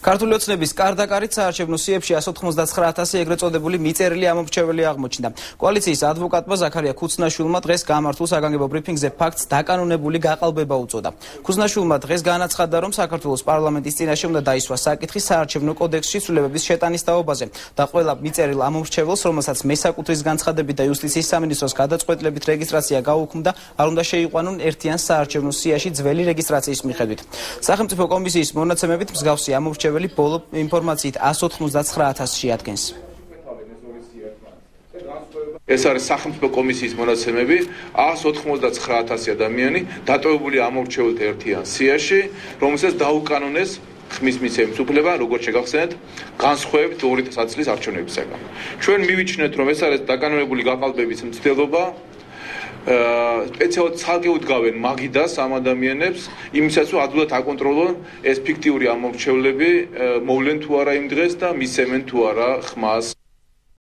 ქართული ოცნების კარდაკარით საარჩევნო სიებში 199,000 ეგრეთ წოდებული მიწერილი ამომრჩეველი აღმოჩნდა. კოალიციის ადვოკატმა ზაქარია ქუცნაშვილმა დღეს გამართულ საგანგებო ბრიფინგზე ფაქტს დაკანონებული გაყალბება უწოდა. ქუცნაშვილმა დღეს განაცხადა, რომ საქართველოს პარლამენტის წინაშე უნდა დაისვას საკითხი საარჩევნო კოდექსში ცვლილებების შეტანის თაობაზე და ყველა მიწერილ ამომრჩეველს, რომელსაც მესაკუთრის განცხადებით და იუსტიციის სამინისტროს გადაწყვეტილებით რეგისტრაცია გაუქმდა, არ უნდა შეიყვანონ ერთიან საარჩევნო სიაში ძველი რეგისტრაციის მიხედვით. სახელმწიფო კომისიის მონაცემებით მსგავსი ამომრჩეველი ბოლო ინფორმაციით 199,000-ში ადგენს. ეს არის სახელმწიფო კომისიის მონაცემები 199,000 ადამიანი დატოვებული ამომრჩეველთა ერთიან სიაში, რომელსაც დაუკანონეს ხმის მიცემის უფლება, როგორც შეგახსენეთ, განსხვავებით 2000 წლის არჩევნებისგან. ჩვენ მივიჩნეთ, რომ ეს არის დაკანონებული გაყალბების მცდელობა. სპეციალურად ცალკე უდგავენ მაგიდას ამ ადამიანებს, იმისათვის რომ ადვილად აკონტროლონ ეს ფიქტიური ამომრჩევლები, მოვლენ თუ არა იმ დღეს და მისცემენ თუ არა ხმას.